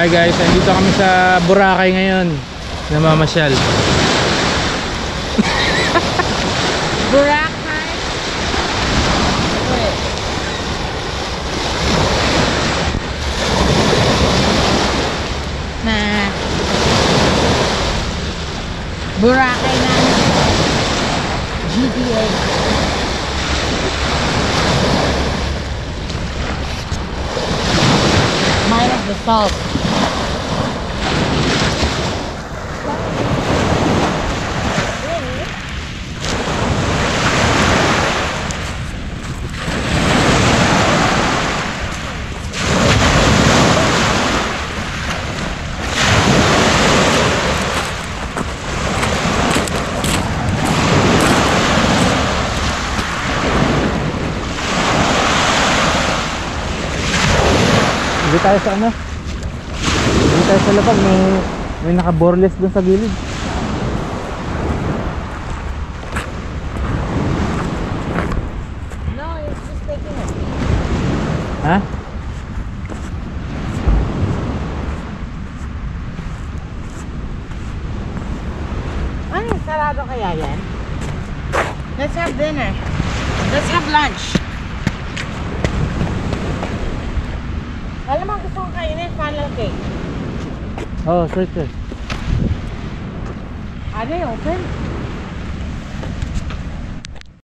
Hi guys, andito kami sa Boracay ngayon. Namamasyal. Boracay. Na Boracay na GTA. Minus the salt. Hindi tayo sa ano? Hindi tayo sa lapag, may naka-boreless dun sa gilid. No, it's just taking a pee. Ha? Ano, sarado kaya yan? Let's have dinner. Let's have lunch. Alam mo, gusto kong kainin funnel cake. Oh, sure, sure. Are they open?